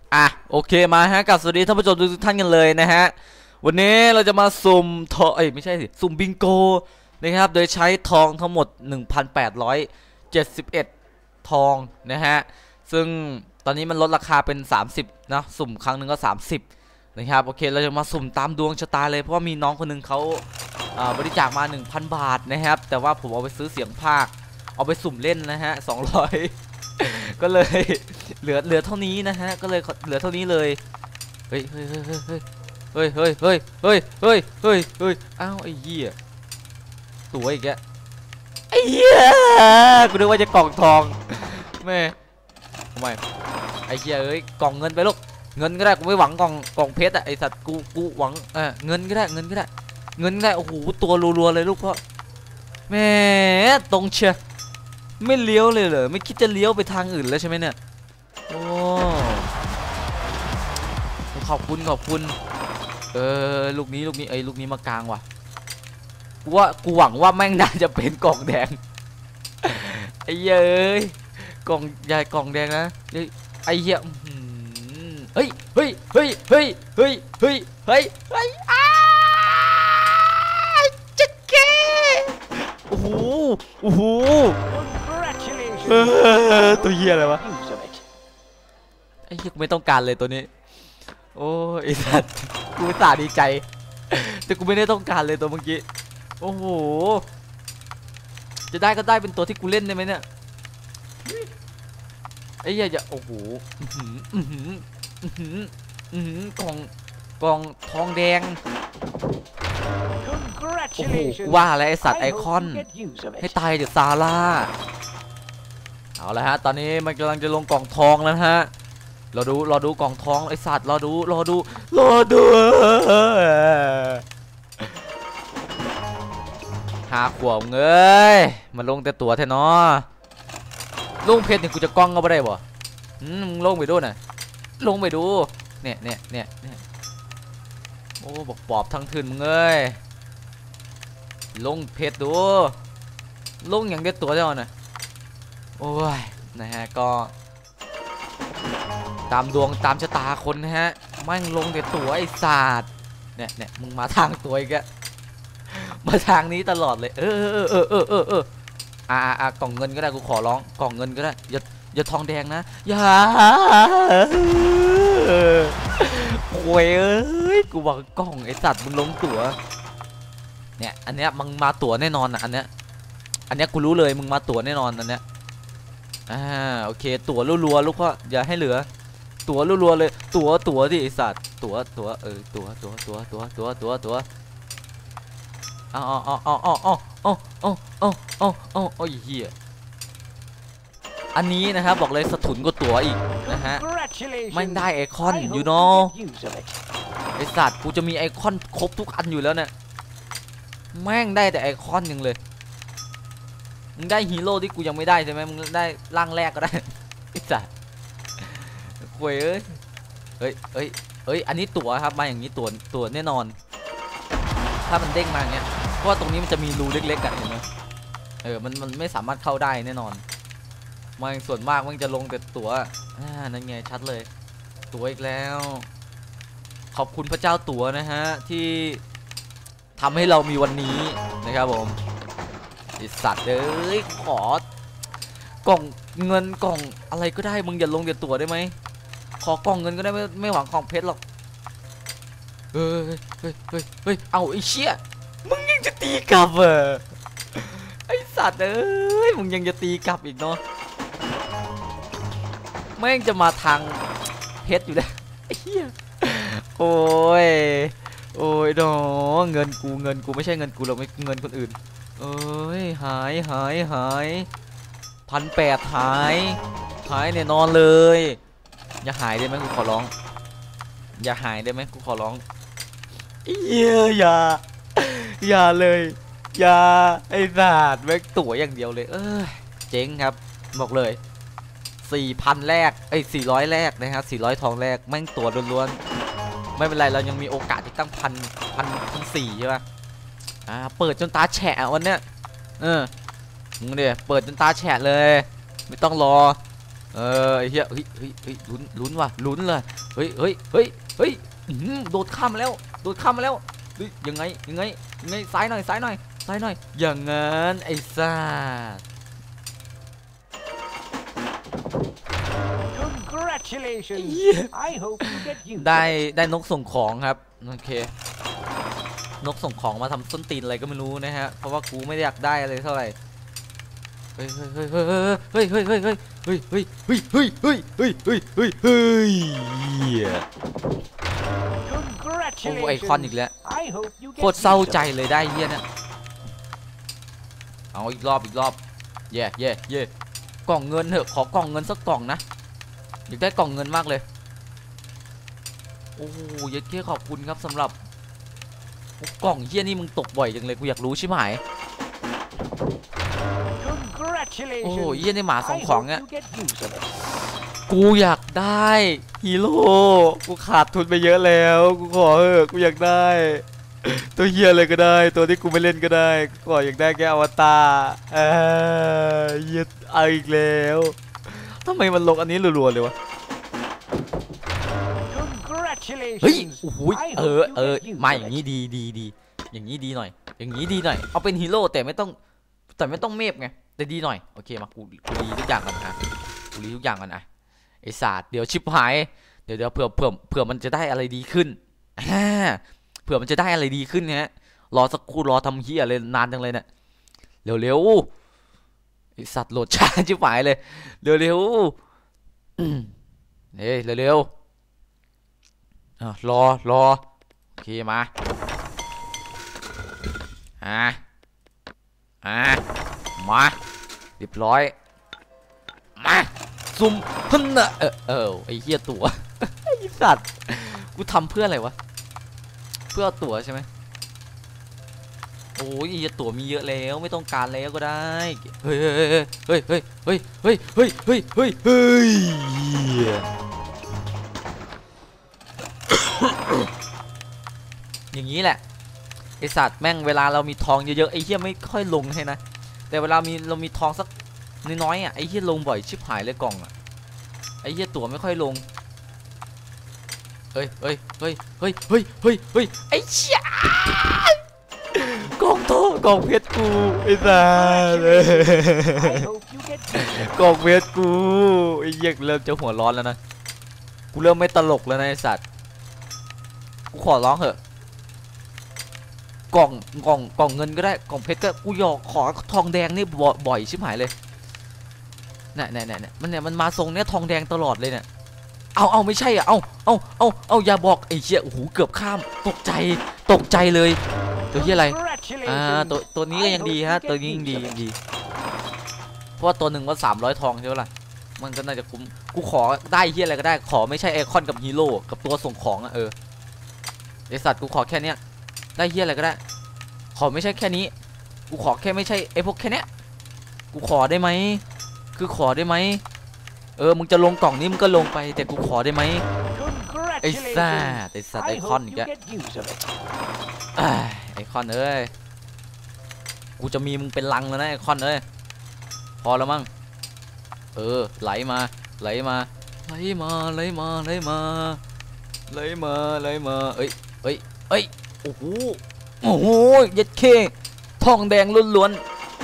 โอเคมาฮะกับสวัสดีท่านผู้ชมทุกท่านกันเลยนะฮะวันนี้เราจะมาสุ่มทองไม่ใช่สิสุ่มบิงโกนะครับโดยใช้ทองทั้งหมด 1,871 ทองนะฮะซึ่งตอนนี้มันลดราคาเป็น30นะสุ่มครั้งหนึ่งก็30นะครับโอเคเราจะมาสุ่มตามดวงชะตาเลยเพราะว่ามีน้องคนหนึ่งเขาบริจาคมา 1,000 บาทนะครับแต่ว่าผมเอาไปซื้อเสียงภาคเอาไปสุ่มเล่นนะฮะ200ก็เลยเหลือเท่านี้นะฮะก็เลยเหลือเท่านี้เลยเฮ้ยอ้าวไอ้เหี้ยตัวอีกแกไอ้เหี้ยกูนึกว่าจะกล่องทองแม่ทำไมไอ้เหี้ยกล่องเงินไปลูกเงินก็ได้กูไม่หวังกล่องเพชรอะไอ้สัตว์กูหวังเงินก็ได้โอ้โหตัวรัวๆเลยลูกพ่อแม่ตรงเชียไม่เลี้ยวเลยเหรอไม่คิดจะเลี้ยวไปทางอื่นแล้วใช่ไหมเนี่ยโอ้ขอบคุณลูกนี้ลูกนี้มากลางว่ะกูหวังว่าแม่งน่าจะเป็นกล่องแดงไอ้เย้ยกล่องใหญ่กล่องแดงนะไอ้เหี้ยเฮ้ยจะเก้โอ้โหตัวเหี้ยอะไรวะไอ้เหี้ยกูไม่ต้องการเลยตัวนี้โอ้ไอ้สัตว์กูสาดีใจแต่กูไม่ได้ต้องการเลยตัวเมื่อกี้โอ้โหจะได้ก็ได้เป็นตัวที่กูเล่นได้ไหมเนี่ยไอ้เหี้ยจะโอ้โหกล่องทองแดงโอ้โหว่าอะไรไอสัตว์ไอคอนให้ตายเดี๋ยวซาร่าเอาละฮะตอนนี้มันกำลังจะลงกล่องทองแล้วฮะรอดูกล่องทองไอสัตว์รอดู5 ขวบเงยมันลงแต่ตัวแท้เนาะลงเพชรนี่กูจะกล้องก็ไม่ได้บ่มึงลงไปดูน่ะลงไปดูเนี่ยโอ้บอกปอบทั้งทืนมึงเอ้ยลงเพชรดูลงอย่างเด็ดตัวเจ้าน่ะโอ้ยนะฮะก็ตามดวงตามชะตาคนนะฮะมั่งลงแต่ตัวไอ้ศาสตร์เนี่ยมึงมาทางตัวอีกอะมาทางนี้ตลอดเลยกล่องเงินก็ได้กูขอร้องกล่องเงินก็ได้อย่าทองแดงนะอย่าโว้ยกูบอกกล่องไอสัตว์มึงลงตั๋วเนี่ยอันเนี้ยมึงมาตั๋วแน่นอนอ่ะอันเนี้ยกูรู้เลยมึงมาตั๋วแน่นอนอันเนี้ยโอเคตั๋วรัวๆลูกพ่ออย่าให้เหลือตั๋วรัวๆเลยตั๋วดิไอสัตว์ตั๋วตั๋วเอาเหี้ยอันนี้นะครับบอกเลยสะทุนก็ตั๋วอีกนะฮะไม่ได้ไอคอนอยู่เนาะไอสัตว์กูจะมีไอคอนครบทุกอันอยู่แล้วเนี่ยแม่งได้แต่ไอคอนยังเลยมึงได้ฮีโร่ที่กูยังไม่ได้ใช่ไหมมึงได้ร่างแรกก็ได้ไอสัตว์คุยเฮ้ยอันนี้ตั๋วครับมาอย่างนี้ตั๋วแน่นอนถ้ามันเด้งมาอย่างเงี้ยเพราะว่าตรงนี้มันจะมีรูเล็กๆกันเห็นไหมมันไม่สามารถเข้าได้แน่นอนมันส่วนมากมันจะลงแต่ตั๋วนั่นไงชัดเลยตั๋วอีกแล้วขอบคุณพระเจ้าตั๋วนะฮะที่ทำให้เรามีวันนี้นะครับผมไอสัตว์ขอกล่องเงินกล่องอะไรก็ได้มึงอย่าลงแต่ตั๋วได้ไหมขอกล่องเงินก็ได้ไม่หวังของเพชรหรอกเฮ้ยเอาไอ้เชี่ยมึงยังจะตีกลับไอสัตว์มึงยังจะตีกลับอีกเนาะแม่งจะมาทางเพชรอยู่เลยไอ้เหี้ยโอ้ยดอเงินกูไม่ใช่เงินกูหรอกไม่เงินคนอื่นหาย1,800หายเนี่ยนอนเลยอย่าหายได้ไหมกูขอร้องอย่าหายได้ไหมกูขอร้องอย่าเลยอย่าไอ้สัตว์แม่งตั๋วอย่างเดียวเลยเจ๊งครับบอกเลย4,000แรก400แรกนะครับ400ทองแรกแม่งตั๋วล้วนๆไม่เป็นไรเรายังมีโอกาสที่ตั้งพันสี่ใช่ป่ะเปิดจนตาแฉะวันเนี้ยมึงเดี๋ยเปิดจนตาแฉะเลยไม่ต้องรอไอ้เหี้ยเฮ้ยเฮ้ยเฮ้ยลุ้นว่ะลุ้นเลยเฮ้ยเฮ้ยเฮ้ยเฮ้ยโดดข้ามมาแล้วโดดข้ามมาแล้วเฮ้ยยังไงซ้ายหน่อยอย่างงั้นไอ้ซ่าได้นกส่งของครับโอเคนกส่งของมาทำส้นตีนอะไรก็ไม่รู้นะฮะเพราะว่ากูไม่ได้อยากได้อะไรเท่าไหร่เฮ้ยโอ้ไอคอนอีกแล้วโคตรเศร้าใจเลยได้เฮียนะเอาอีกรอบเย่กล่องเงินเถอะขอกล่องเงินสักกล่องนะอยากได้กล่องเงินมากเลยโอ้ยยัดเค้ขอบคุณครับสำหรับกล่องเฮียนี่มึงตกบ่อยจังเลยกูอยากรู้ใช่ไหมโอ้ยเฮียนี่หมาส่งของเนี่ยกูอยากได้ฮีโร่กูขาดทุนไปเยอะแล้วกูขอกูอยากได้ตัวเฮียอะไรก็ได้ตัวที่กูไม่เล่นก็ได้กูอยากได้แค่อวตารเฮียเอาอีกแล้วทำไมมันลงอันนี้รัวๆเลยวะเฮ้ยโอ้โหมาอย่างนี้ดีอย่างนี้ดีหน่อยเอาเป็นฮีโร่แต่ไม่ต้องเมฟไงแต่ดีหน่อยโอเคมากูรีทุกอย่างกันอ่ะไอ้ศาสตร์เดี๋ยวชิบหายเดี๋ยวเผื่อมันจะได้อะไรดีขึ้นเผื่อมันจะได้อะไรดีขึ้นฮะรอสักครู่รอทำเฮียอะไรนานจังเลยเนี่ยเร็วไอ้สัตว์โหลดช้าชิบหายเลยเร็วเฮ้ยเร็วรอโอเคมามาเรียบร้อยมาซุ่มพึ่งนะไอ้เหี้ยตั๋วไอ้สัตว์กูทำเพื่ออะไรวะเพื่อตั๋วใช่ไหมโอ้ยไอ้ตั๋วมีเยอะแล้วไม่ต้องการแล้วก็ได้เฮ้ยอย่างนี้แหละไอสัตว์แม่งเวลาเรามีทองเยอะๆไอ้เหี้ยไม่ค่อยลงให้นะแต่เวลาเรามีทองสักน้อยอ่ะไอ้เหี้ยลงบ่อยชิบหายเลยกล่องอ่ะไอ้เหี้ยตั๋วไม่ค่อยลงเฮ้ยไอ้เชี่ยกล่องทองกล่องเพชรกูไอ้สัตว์กล่องเพชรกูไอ้เหี้ยเริ่มจะหัวร้อนแล้วนะกูเริ่มไม่ตลกแล้วนะไอ้สัตว์กูขอร้องเหอะกล่องเงินก็ได้กล่องเพชรก็กูอยากขอทองแดงนี่บ่อยชิบหายเลยเนี่ยมันมาทรงเนี้ยทองแดงตลอดเลยเนี่ยเอาไม่ใช่อ่ะเอาอย่าบอกไอ้เชี่ยโอ้โหเกือบข้ามตกใจเลยตัวที่อะไรตัวนี้ก็ยังดีฮะตัวนี้ยังดีเพราะว่าตัวหนึ่งว่า300ทองใช่ไหมล่ะมันก็น่าจะคุ้มกูขอได้เฮียอะไรก็ได้ขอไม่ใช่ไอคอนกับฮีโร่กับตัวส่งของอ่ะไอสัตว์กูขอแค่เนี้ยได้เฮียอะไรก็ได้ขอไม่ใช่แค่นี้กูขอแค่ไม่ใช่ไอพวกแค่เนี้ยกูขอได้ไหมคือขอได้ไหมมึงจะลงกล่องนี้มึงก็ลงไปแต่กูขอได้ไหมไอสัตว์ไอคอนอีกแล้วไอคอนกูจะมีมึงเป็นลังแล้วนะไอคอนพอแล้วมั้งไหลมาเอ้ยโอ้โหยัดเคทองแดงล้วน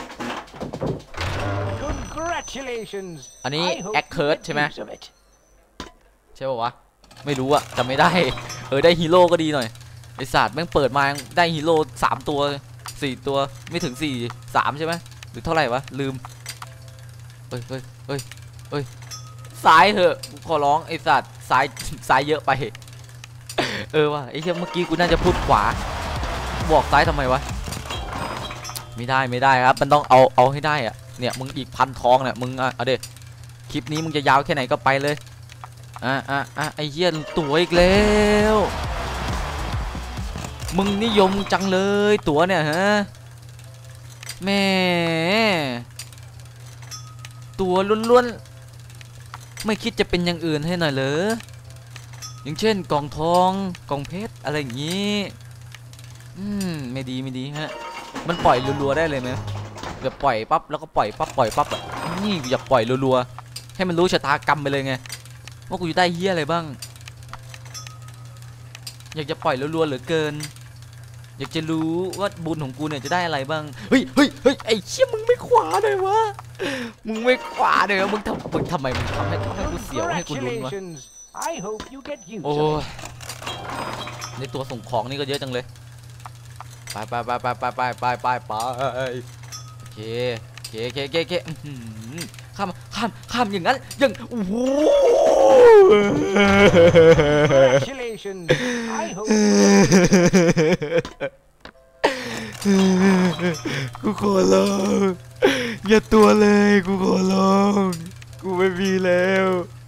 อันนี้แอคเคิร์ดใช่ไหมใช่ป่าวะไม่รู้อะจำไม่ได้ได้ฮีโร่ก็ดีหน่อยไอศาสตร์แม่งเปิดมาได้ฮีโร่3ตัว4ตัวไม่ถึง3ใช่ไหมหรือเท่าไหร่วะลืมเฮ้ยซ้ายเถอะขอร้องไอศาสตร์ซ้ายเยอะไปว่ะไอเชี่ยเมื่อกี้กูน่าจะพูดขวาบอกซ้ายทำไมวะไม่ได้ครับมันต้องเอาให้ได้อะเนี่ยมึงอีก1,000ทองเนี่ยมึงเอาเด็คลิปนี้มึงจะยาวแค่ไหนก็ไปเลยไอ้เหี้ยตั๋วอีกแล้วมึงนิยมจังเลยตั๋วเนี่ยฮะแม่ตั๋วล้วนๆไม่คิดจะเป็นอย่างอื่นให้หน่อยเหรออย่างเช่นกล่องทองกล่องเพชรอะไรอย่างงี้ไม่ดีฮะมันปล่อยรัวๆได้เลยไหมแบบปล่อยปั๊บแล้วก็ปล่อยปั๊บอ่ะนี่อยากปล่อยรัวให้มันรู้ชะตากรรมไปเลยไงว่ากูจะได้เหี้ยอะไรบ้างอยากจะปล่อยรัวๆเหลือเกินอยากจะรู้ว่าบุญของกูเนี่ยจะได้อะไรบ้างเฮ้ยไอ้เชี่ยมึงไม่ขวาเลยวะมึงไม่ขวาเลยวะมึงทำไมมึงทำให้กูเสียวให้กูลุ้นวะโอ้ในตัวส่งของนี่ก็เยอะจังเลยไปโอเคข้ามอย่างนั้นอย่างโอ้โหกูขอร้องอย่าตัวเลยกูขอร้องกูไม่มีแล้ว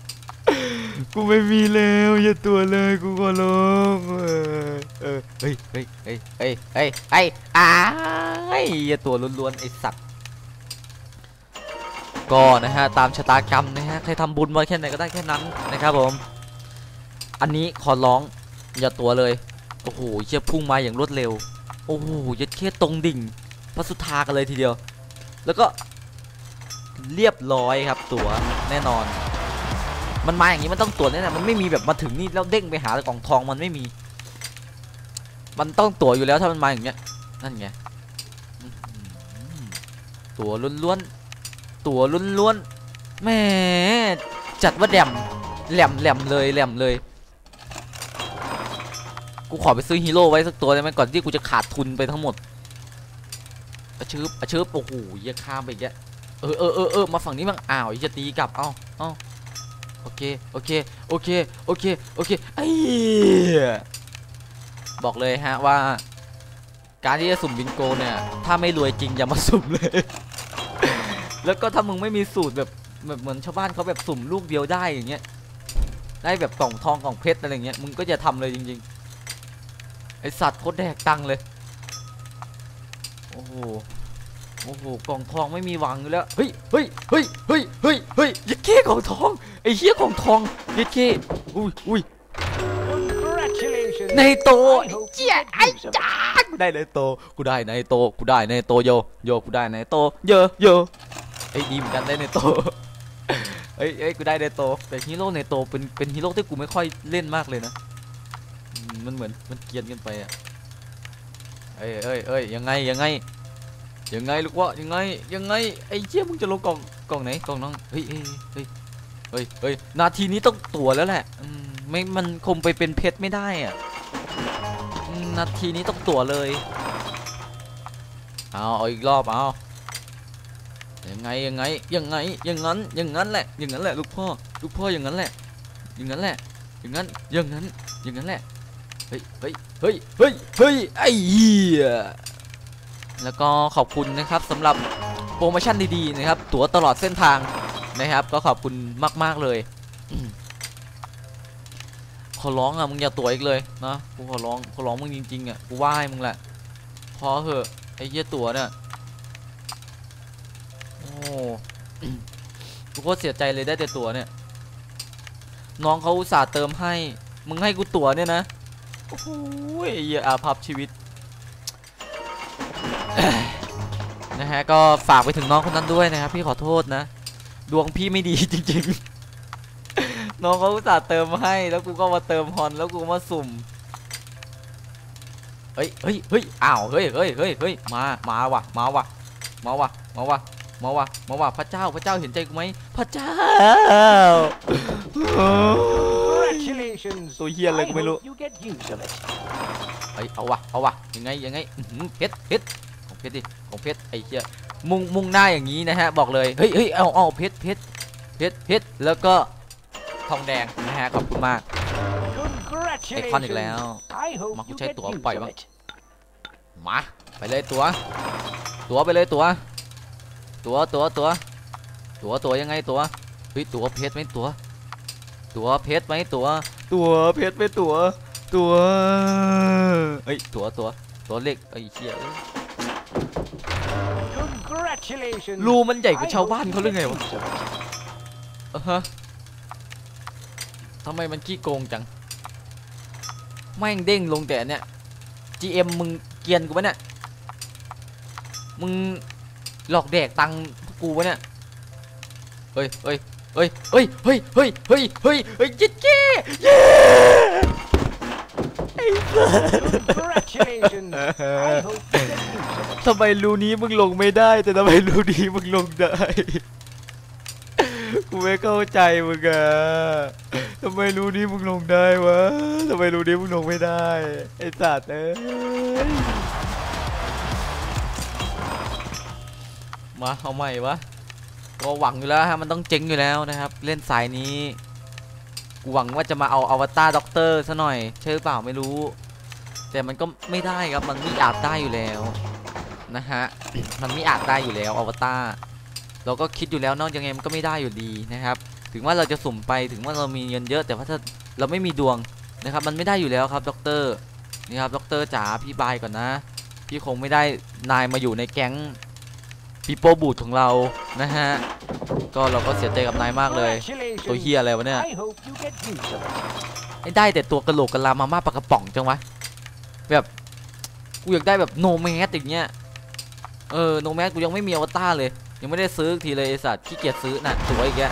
อย่าตัวเลยกูขอร้องเฮ้ยอย่าตัวล้วนๆไอสัตว์ก็นะฮะตามชะตากรรมนะฮะใครทำบุญมาแค่ไหนก็ได้แค่นั้นนะครับผมอันนี้ขอร้องอย่าตัวเลยโอ้โหเชี่ยพุ่งมาอย่างรวดเร็วโอ้โหยัดแค่ตรงดิ่งพระสุธากันเลยทีเดียวแล้วก็เรียบร้อยครับตัวแน่นอนมันมาอย่างนี้มันต้องตัวแน่นอนมันไม่มีแบบมาถึงนี่แล้วเด้งไปหากล่องทองมันไม่มีมันต้องตัวอยู่แล้วถ้ามันมาอย่างเงี้ยนั่นไงตัวล้วนแหมจัดว่าแหลมเลยกูขอไปซื้อฮีโร่ไว้สักตัวได้ไหมก่อนที่กูจะขาดทุนไปทั้งหมดอาชืบโอ้โหเยี่ยข้ามไปอีกแล้วมาฝั่งนี้บ้างอ้าวจะตีกลับเอ้าโอเคไอ้บอกเลยฮะว่าการที่จะสุ่มบิงโกเนี่ยถ้าไม่รวยจริงอย่ามาสุ่มเลย แล้วก็ถ้ามึงไม่มีสูตรแบบเหมือนชาวบ้านเขาแบบสุ่มลูกเดียวได้อย่างเงี้ยได้แบบกล่องทองกล่องเพชรอะไรเงี้ยมึงก็จะทำเลยจริงๆไอสัตว์โคตรแดกตังเลยโอ้โหกล่องทองไม่มีหวังอยู่แล้วเฮ้ยยัดเข้กล่องทองไอ้เหี้ยกล่องทองยัดเข้อุ้ยในโตเจี๊ยไอ้จ้ากูได้ในโตกูได้ในโตโยกูได้ในโตโยไอ้ดีเหมือนกันได้ในโตเอ้ยกูได้ในโตแต่ฮีโร่ในโตเป็นฮีโร่ที่กูไม่ค่อยเล่นมากเลยนะมันเหมือนมันเกียนกันไปอ่ะเอ้ยยังไงลูกวะยังไงไอ้เชี่ยมึงจะลงกล่องไหนกล่องน้องเฮ้ยนาทีนี้ต้องตัวแล้วแหละไม่มันคงไปเป็นเพชรไม่ได้อ่ะนาทีนี้ต้องตัวเลยเอาอีกรอบเอายังไงอย่างนั้นแหละลูกพ่ออย่างนั้นแหละอย่างนั้นแหละเฮ้ยไอ้เหี้ยแล้วก็ขอบคุณนะครับสำหรับโปรโมชั่นดีๆนะครับตั๋วตลอดเส้นทางนะครับก็ขอบคุณมากๆเลยขอร้องอ่ะมึงอย่าตั๋วอีกเลยนะกูขอร้องมึงจริงๆอ่ะกูว่าให้มึงแหละพอเหอะไอ้เหี้ยตั๋วเนี่ยโอ้กูโคตรเสียใจเลยได้แต่ตั๋วเนี่ยน้องเขาอุตส่าห์เติมให้มึงให้กูตั๋วเนี่ยนะโอ้โหเหี้ยอาภัพชีวิตนะฮะก็ฝากไปถึงน้องคนนั้นด้วยนะครับพี่ขอโทษนะดวงพี่ไม่ดีจริงๆน้องเขาอุตส่าห์เติมให้แล้วกูก็มาเติมฮอนแล้วกูมาสุ่มเฮ้ยอ้าวเฮ้ยมาว่ะพระเจ้าเห็นใจกูไหมพระเจ้าตัวเฮียอะไรกูไม่รู้เอาวะยังไงเพชรของเพชรไอ้เหี้ยมุ่งหน้าอย่างนี้นะฮะบอกเลยเฮ้ยเอาเพชรแล้วก็ทองแดงนะฮะขอบคุณมากไอคอนอีกแล้วมากูใช้ตั๋วปล่อยบ้างมาไปเลยตั๋วไปเลยตั๋วยังไงตั๋วเฮ้ยตั๋วเพชรไหมตั๋วเพชรไหมตั๋วเพชรไหมตั๋วเฮ้ยตั๋วเล็กไอ้เชี่ยรูมันใหญ่กว่าชาวบ้านเขาหรือไงวะทำไมมันขี้โกงจังแม่งเด้งลงแต่เนี่ย GM มึงเกียนกูปะเนี่ยมึงหลอกแดกตังกูปะเนี่ยเฮ้ยเฮ้ยเฮ้ยเฮ้ยเฮ้ยเฮ้ยเฮ้ยเฮ้ยจิ๊ดจี้เย้ทำไมรูนี้มึงลงไม่ได้แต่ทำไมรูนี้มึงลงได้กูไม่เข้าใจมึงอะทำไมรูนี้มึงลงได้วะทำไมรูนี้มึงลงไม่ได้ไอ้สัตว์เอ้ยมาเอาใหม่วะก็หวังอยู่แล้วฮะมันต้องเจ๊งอยู่แล้วนะครับเล่นสายนี้กูหวังว่าจะมาเอาอวตารด็อกเตอร์ซะหน่อยใช่หรือเปล่าไม่รู้แต่มันก็ไม่ได้ครับมันไม่อาจได้อยู่แล้วนะฮะ มันไม่อาจได้อยู่แล้วอวตารเราก็คิดอยู่แล้วเนาะยังไงมันก็ไม่ได้อยู่ดีนะครับถึงว่าเราจะสุ่มไปถึงว่าเรามีเงินเยอะแต่ว่าถ้าเราไม่มีดวงนะครับมันไม่ได้อยู่แล้วครับด็อกเตอร์นี่ครับด็อกเตอร์จ๋าพี่บายก่อนนะพี่คงไม่ได้นายมาอยู่ในแก๊งปีโป้บูดของเรานะฮะก็เราก็เสียใจกับนายมากเลยตัวเฮียอะไรวะเนี่ยไอ้ได้แต่ตัวกระโหลกกะลามาม่าปลากระป๋องจังวะแบบกูอยากได้แบบโนแมสอย่างเงี้ยโนแมสกูยังไม่มีอวตารเลยยังไม่ได้ซื้อทีเลยไอ้สัตว์ขี้เกียจซื้อน่ะตัวอีกแก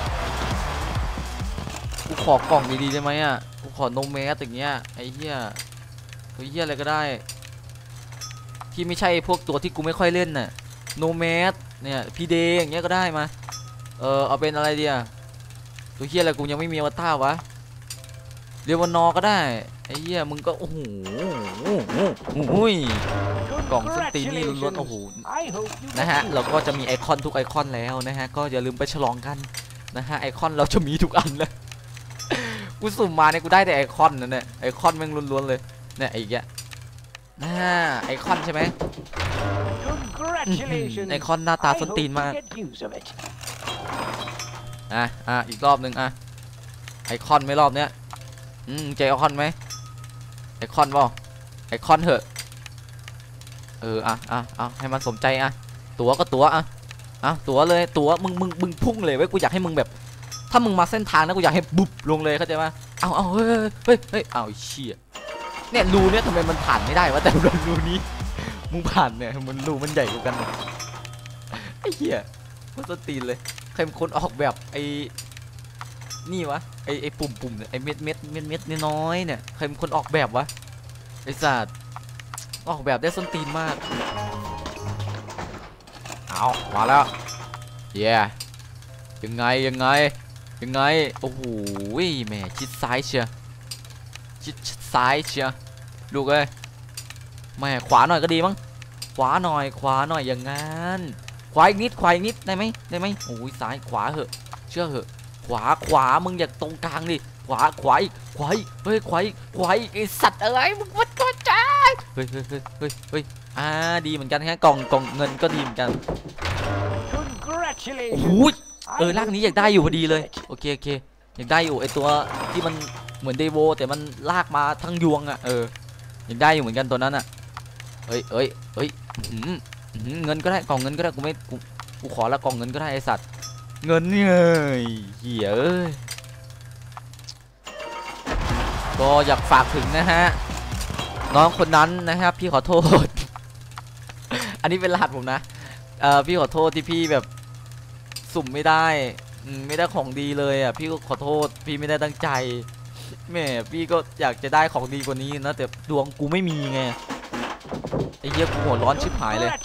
กูขอกล่องดีๆได้ไหมอ่ะกูขอโนแมสอย่างเงี้ยไอ้เหี้ยตัวเหี้ยอะไรก็ได้ที่ไม่ใช่พวกตัวที่กูไม่ค่อยเล่นน่ะโนแมสเนี่ยพีเดย์อย่างเงี้ยก็ได้มาเอาเป็นอะไรดีอ่ะตัวเหี้ยอะไรกูยังไม่มีอวตารวะเรียวานอก็ได้ไอ้เหี้ยมึงก็โอ้โหกล่องส้นตีนนี่ล้วนๆโอ้โหนะฮะเราก็จะมีไอคอนทุกไอคอนแล้วนะฮะก็อย่าลืมไปฉลองกันนะฮะไอคอนเราจะมีทุกอันเลยกูสุ่มมาเนี่ยกูได้แต่ไอคอนนั่นแหละไอคอนแม่งล้วนๆเลยเนี่ยไอ้แกไอคอนใช่ไหมไอคอนหน้าตาส้นตีนมากอีกรอบนึงไอคอนไม่รอบเนี้ยใจไอคอนไหมไอคอนเปล่าไอคอนเถอะให้มันสมใจตั๋วก็ตั๋วตั๋วเลยตั๋วมึงพุ่งเลยเว้ยกูอยากให้มึงแบบถ้ามึงมาเส้นทางนะกูอยากให้บุบลงเลยเข้าใจไหมเอาเฮ้ยเชี่ยเนี่ยรูเนี่ยทำไมมันผ่านไม่ได้วะแต่รูนี้มึงผ่านเนี่ยมันรูมันใหญ่กว่ากันไอ้เหี้ยมันต้นตีนเลยใครเป็นคนออกแบบไอ้นี่วะไอ้ปุ่มเนี่ยไอ้เม็ดน้อยเนี่ยใครเป็นคนออกแบบวะไอ้สัตว์ออกแบบได้ส้นตีนมากเอามาแล้วยังไงโอ้โหแม่ชิดซ้ายเชียชิดซ้ายเชียลูกเอ้ยแม่ขวาหน่อยก็ดีมั้งขวาหน่อยอย่างงั้นขวาอีกนิดได้ไหมโอ้ยซ้ายขวาเหอะเชื่อเหอะขวามึงอยากตรงกลางดิขวาอีกเฮ้ยขวาอีกไอสัตว์เอ้ยมึงวัดตัวจ้าเฮ้ยดีเหมือนกันฮะกล่องเงินก็ดีเหมือนกันโอ้ยลากนี้อยากได้อยู่พอดีเลยโอเคอยากได้อยู่ไอตัวที่มันเหมือนเดโวแต่มันลากมาทั้งยวงอยากได้อยู่เหมือนกันตัวนั้นเฮ้ยเงินก็ได้กล่องเงินก็ได้กูขอละกล่องเงินก็ได้ไอสัตว์เงินเงยเหี้ยก็อยากฝากถึงนะฮะน้องคนนั้นนะครับพี่ขอโทษ อันนี้เป็นรหัสผมนะพี่ขอโทษที่พี่แบบสุ่มไม่ได้ของดีเลยพี่ก็ขอโทษพี่ไม่ได้ตั้งใจแม่พี่ก็อยากจะได้ของดีกว่านี้นะแต่ดวงกูไม่มีไงไอ้เหี้ยกูหัวร้อนชิบหายเลย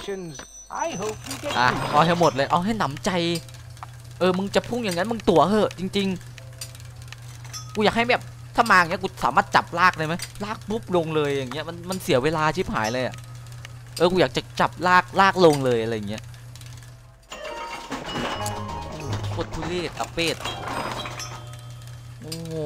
เอาให้หมดเลยเอาให้หนำใจมึงจะพุ่งอย่างนั้นมึงตั๋วเหอะจริงๆกูอยากให้แบบถ้ามาอย่างเงี้ยกูสามารถจับลากเลยไหมลากปุ๊บลงเลยอย่างเงี้ยมันเสียเวลาชิบหายเลยกูอยากจะจับลากลงเลยอะไรอย่างเงี้ยโคตรทุเรศอัปเปดโอ้โห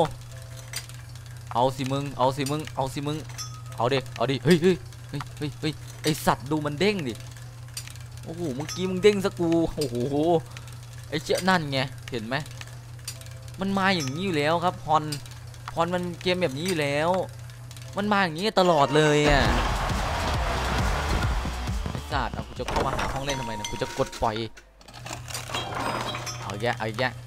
เอาสิมึงเอาดิเฮ้ยไอสัตว์ดูมันเด้งดิโอ้โหเมื่อกี้มึงเด้งซะกูโอ้โหไอเจ้านั่นไงเห็นไหมมันมาอย่างนี้อยู่แล้วครับพรมันเกมแบบนี้อยู่แล้วมันมาอย่างนี้ตลอดเลยไอสัตว์กูจะเข้ามาหาห้องเล่นทำไมนะกูจะกดปล่อยเอาแยะ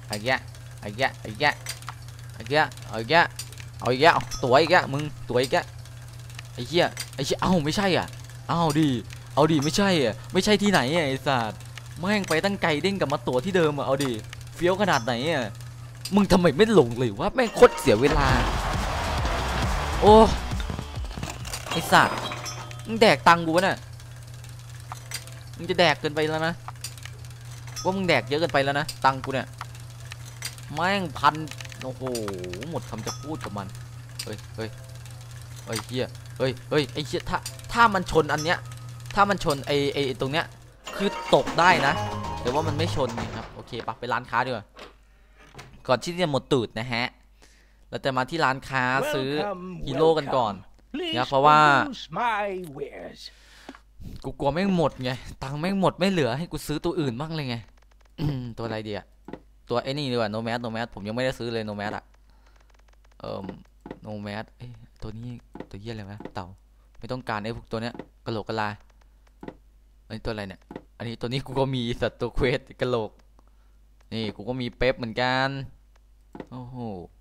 ตัวอีกแกมึงตัวอีกแกไอ้เหี้ยเอ้าไม่ใช่เอาดิไม่ใช่ที่ไหนไอ้สัตว์แม่งไปตั้งไกลเด้งกลับมาตัวที่เดิมเอาดิเฟี้ยวขนาดไหนอ่ะมึงทำไมไม่ลงเลยวะแม่งโคตรเสียเวลาโอ้ไอสัตว์มึงแดกตังกูวะเนี่ยมึงจะแดกเกินไปแล้วนะว่ามึงแดกเยอะเกินไปแล้วนะตังกูเนี่ยแม่งพันโอ้โหหมดคำจะพูดกับมันเฮ้ยเฮ้ยเฮ้ยเฮียเฮ้ยเฮ้ยไอเฮียถ้ามันชนอันเนี้ยถ้ามันชนไอตรงเนี้ยคือตกได้นะแต่ว่ามันไม่ชนนี่ครับโอเคปะไปร้านค้าดีกว่าก่อนที่จะหมดตูดนะฮะเราจะมาที่ร้านค้าซื้อฮีโร่กันก่อนเนี่ยเพราะว่ากูกลัวแม่งหมดไงตังค์แม่งหมดไม่เหลือให้กูซื้อตัวอื่นบ้างเลยไง ตัวอะไรดีอะตัวไอ้นี่ดีกว่าโนแมสผมยังไม่ได้ซื้อเลยโนแมสอะโนแมสตัวนี้ตัวเหี้ยอะไรวะเต่าไม่ต้องการไอ้พวกตัวเนี้ยกะโหลกกะลาอันนี้ตัวอะไรเนี่ยอันนี้ตัวนี้กูก็มีสัตว์ตัวเควสกะโหลกนี่กูก็มีเป๊ปเหมือนกันโอ้โห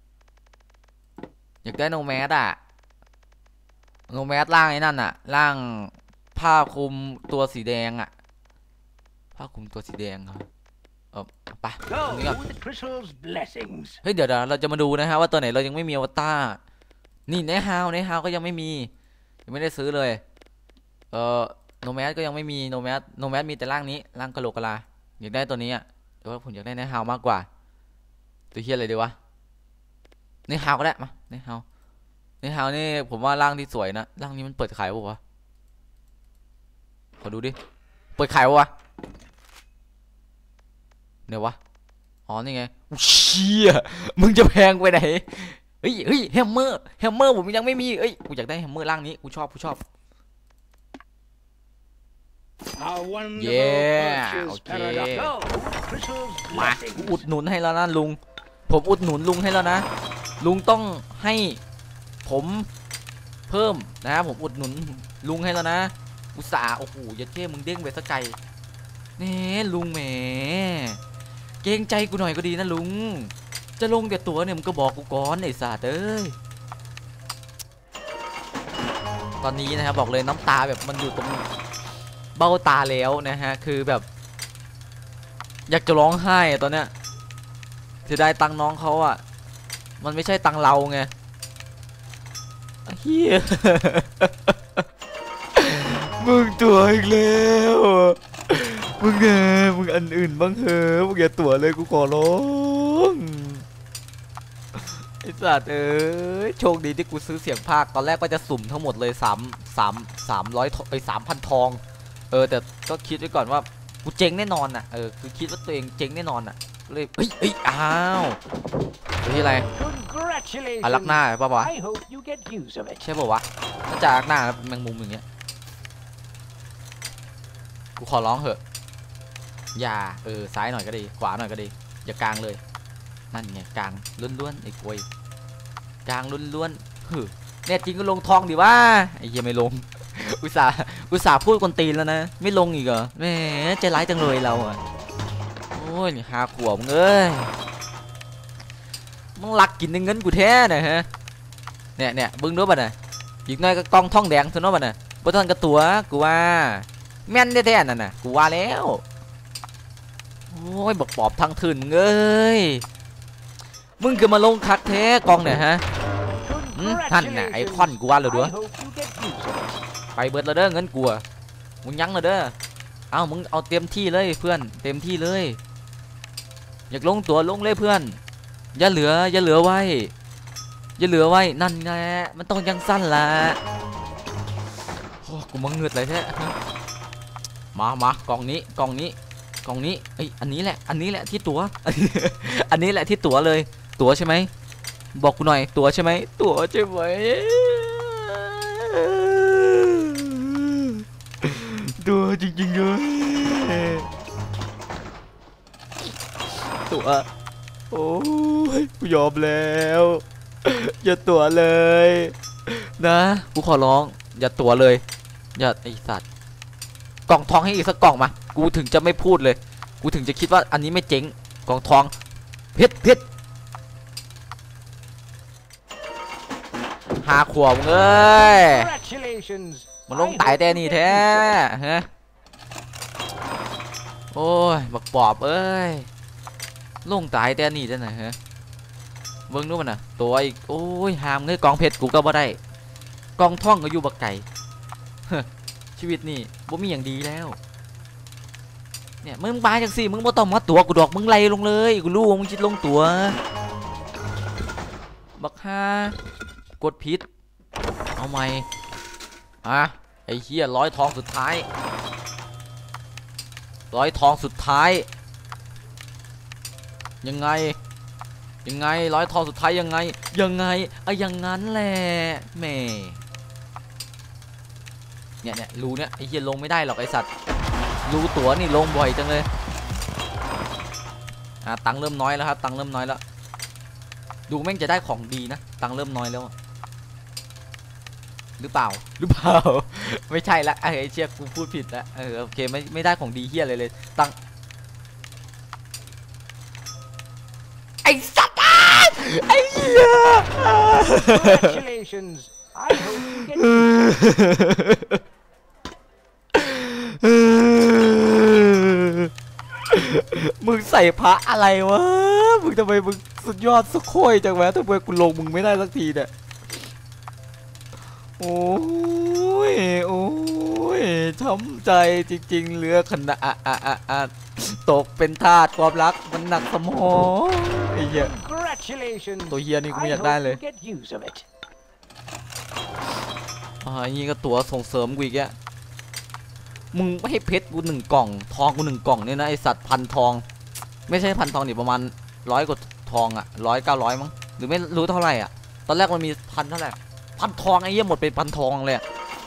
อยากได้โนแมสอะโนแมสร่างไอ้นั่นอะร่างผ้าคลุมตัวสีแดงอะผ้าคลุมตัวสีแดงครับไปนี่ก่อนเฮ้ยเดี๋ยวเราจะมาดูนะฮะว่าตัวไหนเรายังไม่มีอวตารนี่ในฮาวก็ยังไม่มียังไม่ได้ซื้อเลยโนแมสก็ยังไม่มีโนแมสมีแต่ร่างนี้ร่างกะโหลกกะลาอยากได้ตัวนี้อ่ะแต่ว่าผมอยากได้ในฮาวมากกว่าตัวเฮียอะไรดีวะในฮาวก็ได้มาในฮาวนี่ผมว่าร่างที่สวยนะร่างนี้มันเปิดขายป่ะวะขอดูดิเปิดขายป่ะวะเนี่ยวะอ๋อนี่ไงเชี่ยมึงจะแพงไปไหนเฮ้ยแฮมเมอร์ผมยังไม่มีกูอยากได้แฮมเมอร์ร่างนี้กูชอบเย้โอเคมาอุดหนุนให้แล้วนะลุงผมอุดหนุนลุงให้แล้วนะลุงต้องให้ผมเพิ่มนะผมอุดหนุนลุงให้แล้วนะอุตส่าห์โอ้โหยัดเท่มึงเด้งไปสักไกลนี่ลุงแหมเกรงใจกูหน่อยก็ดีนะลุงจะลงแต่ตัวเนี่ยมึงก็บอกกูก่อนไอ้สัตว์เอ้ยตอนนี้นะครับบอกเลยน้ำตาแบบมันอยู่ตรงเบ้าตาแล้วนะฮะคือแบบอยากจะร้องไห้ตอนเนี้ยเสียดายตังน้องเขาอ่ะมันไม่ใช่ตังเราไงเฮียมึงตัวอีกแล้วมึงเนี่ยมึงอันอื่นบ้างเถอะมึงอย่าตัวเลยกูขอร้องไอ้สัตว์โชคดีที่กูซื้อเสียงภาคตอนแรกก็จะสุ่มทั้งหมดเลย300 3,000 ทองแต่ก็คิดไว้ก่อนว่ากูเจ๊งแน่นอนอ่ะคือคิดว่าตัวเองเจ๊งแน่นอนอ่ะเลยอ้าวนี่อะไรอารักหน้าป่ะวะใช่ป่ะวะน่าจะอารักหน้าแมงมุมอย่างเงี้ยกูขอร้องเถอะอย่าซ้ายหน่อยก็ดีขวาหน่อยก็ดีอย่ากลางเลยนั่นไงกลางล้วนๆไอ้กวยกลางล้วนๆเนี่ยจริงก็ลงทองดิว่าไอ้เหี้ยไม่ลงอุตส่าห์พูดคนตีนแล้วนะไม่ลงอีกเหรอแหมใจร้ายจังเลยเราอ่ะโอ้ยหาขวบมึงมึงหลักกินเงินกูแท้นะฮะเนี่ยบึ้งด้วยป่ะน่ะอีกหน่อยก็กองท่องแดงซะเนาะป่ะน่ะเพราะท่านกระตัวกูว่าแม่นแท้ๆนั่นน่ะกูว่าแล้วโอ้ยบอกปอบทางทื่นมึงมึงคือมาลงคักแท้กองเนี่ยฮะท่านน่ะไอคอนกูว่าเลยด้วยไปเบิดแล้วเด้อเงินกูมึงยั้งเลยเด้อเอามึงเอาเต็มที่เลยเพื่อนเต็มที่เลยอยากลงตัวลงเลยเพื่อนอย่าเหลือไว้นั่นไงมันต้องยังสั้นละโอ้กูมังเงือดเลยแท้มากล่องนี้อันนี้แหละที่ตัว อันนี้แหละที่ตัวเลยตัวใช่ไหมบอกกูหน่อยตัวใช่ไหมตัวใช่ไหมตัวจริงๆเลยตัวโอ้ยกูยอมแล้วอย่าตัวเลยนะกูขอร้องอย่าตัวเลยอย่าไอสัตว์กล่องทองให้อีกสักกล่องมากูถึงจะไม่พูดเลยกูถึงจะคิดว่าอันนี้ไม่เจ๊งกล่องทองเพชรหาขวบเอ้ยมันลงตายแต่นี่แท้ฮะโอ้ยบักปอบเอ้ยลงตายแต่นี่จะไหนฮะเบิ่งดูมันน่ะตัวอีกโอ้ยหามเงยกองเพชรกูก็บ่ได้กองท่องก็อยู่บักไก่ชีวิตนี่บ่มีอย่างดีแล้วเนี่ยมึงมาจังสิมึงบ่ต้องมาตัวกูดอกมึงไล่ลงเลยกูรู้ว่ามึงคิดลงตัวบักฮากดผิดเอาใหม่ไอ้เหี้ยร้อยทองสุดท้ายร้อยทองสุดท้ายยังไงร้อยทองสุดท้ายยังไงอย่างงั้นแหละแม่เนี่ยรูเนี่ยไอ้เหี้ยลงไม่ได้หรอกไอ้สัตว์รูตั๋วนี่ลงบ่อยจังเลยตังค์เริ่มน้อยแล้วครับตังค์เริ่มน้อยแล้วดูแม่งจะได้ของดีนะตังค์เริ่มน้อยแล้วหรือเปล่าไม่ใช่ละไอ้เชี่ยกูพูดผิดแล้วโอเคไม่ได้ของดีเหี้ยเลยตังไอ้สัตว์ไอ้เหี้ยมึงใส่พระอะไรวะมึงทำไมมึงสุดยอดสุดโคยจังวะทำไมกูลงมึงไม่ได้สักทีเนี่ยโอ้ยช้ำใจจริงๆเหลือขนาดตกเป็นทาสความรักมันหนักสมองไอ้เหี้ยตัวเฮียนี่กูไม่อยากได้เลยนี่ก็ตัวส่งเสริมกูอีกแกมึงไม่ให้เพชรกู1 กล่องทองกู1 กล่องเนี่ยนะไอสัตว์พันทองไม่ใช่พันทองนี่ประมาณ100 กว่าทอง100-900มั้งหรือไม่รู้เท่าไหร่ตอนแรกมันมีพันเท่าไหร่พันทองไอ้เหี้ยหมดเป็นพันทองเลย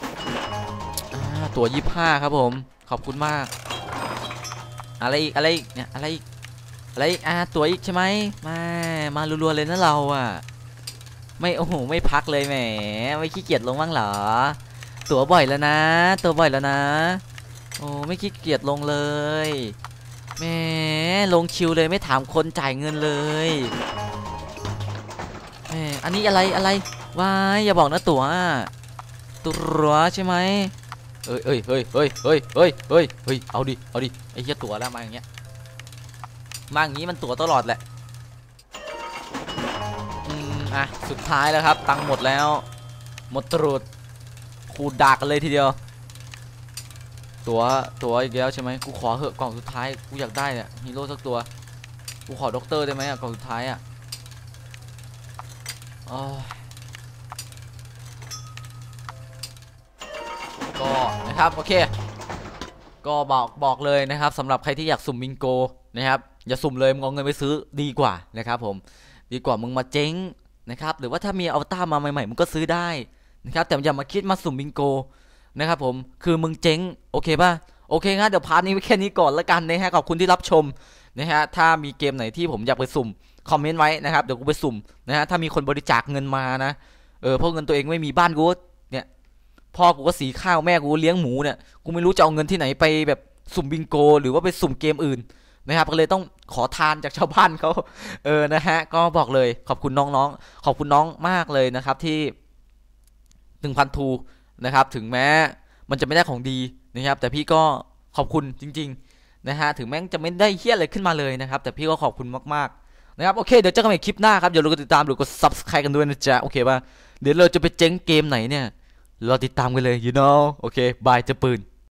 ตัว25ครับผมขอบคุณมากอะไรอีกเนี่ยอะไรอีกตัวอีกใช่ไหมมารัวๆเลยนะเราไม่โอ้โหไม่พักเลยแหมไม่ขี้เกียจลงบ้างเหรอตัวบ่อยแล้วนะโอ้ไม่ขี้เกียจลงเลยแหมลงชิวเลยไม่ถามคนจ่ายเงินเลยแหมอันนี้อะไรว้ายอย่าบอกนะตัวใช่ไหมเฮ้ยเอาดิไอ้เหี้ยตัวแล้วมาอย่างเงี้ยมาอย่างงี้มันตัวตลอดแหละสุดท้ายแล้วครับตังหมดแล้วหมดตรุดขูดดากกันเลยทีเดียวตัวอีกแล้วใช่ไหมกูขอเหอะกล่องสุดท้ายกูอยากได้เนี่ยฮีโร่สักตัวกูขอด็อกเตอร์ได้ไหมกล่องสุดท้ายก็นะครับโอเคก็บอกเลยนะครับสำหรับใครที่อยากสุ่มบิงโกนะครับอย่าสุ่มเลยมึงเอาเงินไปซื้อดีกว่านะครับผมดีกว่ามึงมาเจ๊งนะครับหรือว่าถ้ามีอวตารมาใหม่ๆมึงก็ซื้อได้นะครับแต่อย่ามาคิดมาสุ่มบิงโกนะครับผมคือมึงเจ๊งโอเคป่ะโอเคงั้นเดี๋ยวพาร์ทนี้ไว้แค่นี้ก่อนแล้วกันนะฮะขอบคุณที่รับชมนะฮะถ้ามีเกมไหนที่ผมอยากไปสุ่มคอมเมนต์ไว้นะครับเดี๋ยวกูไปสุ่มนะฮะถ้ามีคนบริจาคเงินมานะเพราะเงินตัวเองไม่มีบ้านกูเนี่ยพ่อกูก็สีข้าวแม่กูเลี้ยงหมูเนี่ยกูไม่รู้จะเอาเงินที่ไหนไปแบบสุ่มบิงโกหรือว่าไปสุ่มเกมอื่นนะครับก็เลยต้องขอทานจากชาวบ้านเขานะฮะก็บอกเลยขอบคุณน้องๆขอบคุณน้องมากเลยนะครับที่1,000 ทูนะครับถึงแม้มันจะไม่ได้ของดีนะครับแต่พี่ก็ขอบคุณจริงๆนะฮะถึงแม้จะไม่ได้เฮี้ยอะไรขึ้นมาเลยนะครับแต่พี่ก็ขอบคุณมากๆนะครับโอเคเดี๋ยวเจอกันใหม่คลิปหน้าครับอย่าลืมกดติดตามหรือกด subscribe กันด้วยนะจ๊ะโอเคป่ะเดี๋ยวเราจะไปเจ๊งเกมไหนเนี่ยเราติดตามกันเลย you know โอเคบายจะปืน